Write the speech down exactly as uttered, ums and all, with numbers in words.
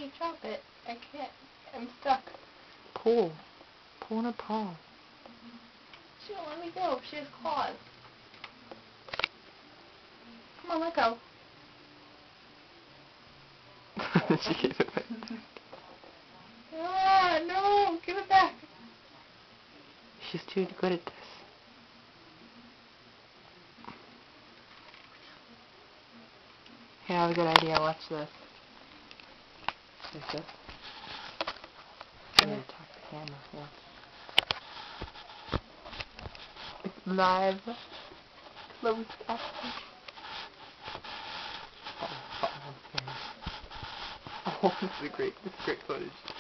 can't drop it. I can't. I'm stuck. Pull. Pull on her paw. She won't let me go. She has claws. Come on, let go. She gave it back. Ah, no! Give it back. She's too good at this. Hey, I have a good idea. Watch this. Like this. I'm gonna talk to the camera. Watch. It's live. Close action. Oh, oh, I'm scared. Oh, this is a great, this is great footage.